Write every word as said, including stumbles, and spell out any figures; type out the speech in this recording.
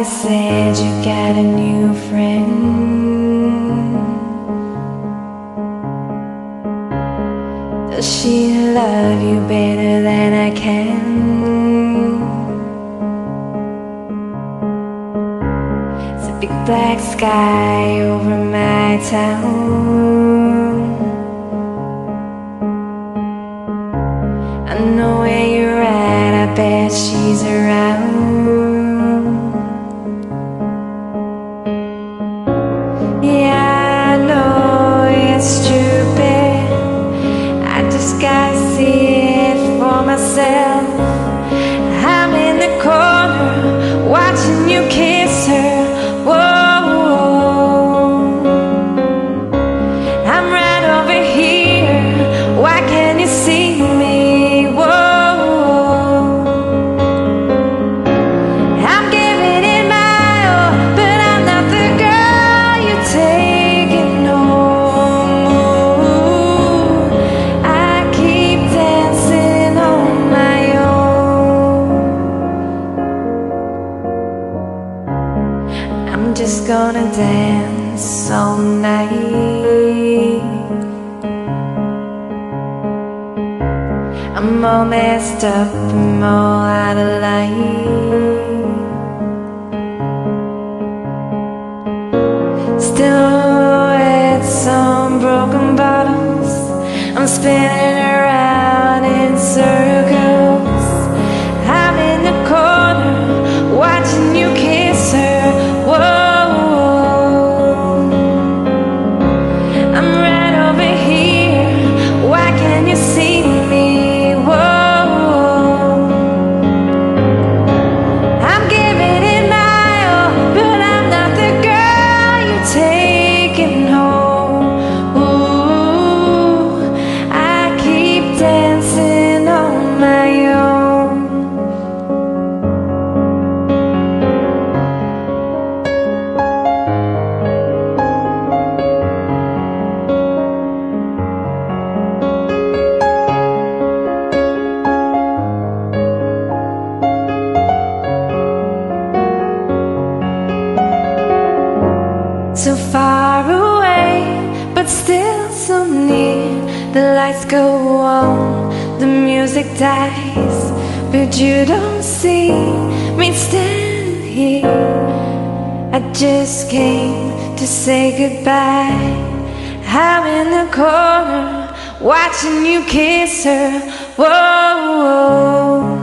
said you got a new friend. Does she love you better than I can? It's a big black sky over my town. I know where you're at, I bet she's around. Yeah, I know it's stupid, I just gotta see it for myself. I'm in the corner, watching you kiss her. Whoa, I'm right over here, why can't you see me? I'm just gonna dance all night. I'm all messed up, I'm all out of line. Still at some broken bottles, I'm spinning around in circles. I'm in the corner, watching you kiss her. So far away, but still so near. The lights go on, the music dies, but you don't see me stand here. I just came to say goodbye. I'm in the corner, watching you kiss her. Whoa, whoa.